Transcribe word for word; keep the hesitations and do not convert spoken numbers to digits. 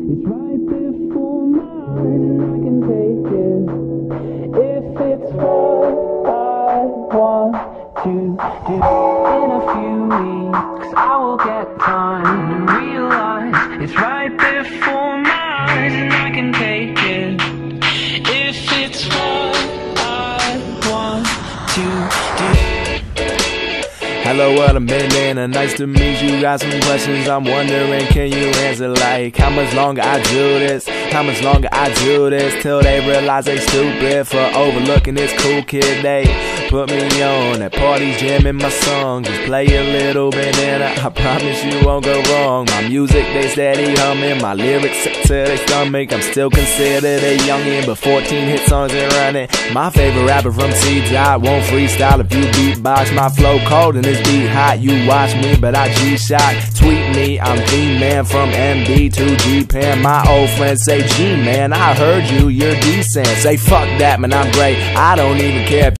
It's right before my eyes and I can take it. If it's what I want to do. In a few weeks I will get time to realize it's right before my eyes and I can take it. If it's what I want to do. Hello, what I'm in, and nice to meet you. Got some questions I'm wondering, can you answer? Like, how much longer I do this? How much longer I do this? Till they realize they stupid for overlooking this cool kid. They put me on at parties, jamming my songs. Just play a little bit and I, I promise you won't go wrong. My music, they steady humming. My lyrics sick to their stomach. I'm still considered a youngin', but fourteen hit songs and running. My favorite rapper from T-Dot won't freestyle if you beatbox. My flow cold and this beat hot. You watch me, but I G-Shock. Tweet me, I'm D-Man from M B to G-Pan. My old friends say, G-Man, I heard you, you're decent. Say fuck that, man, I'm great. I don't even care if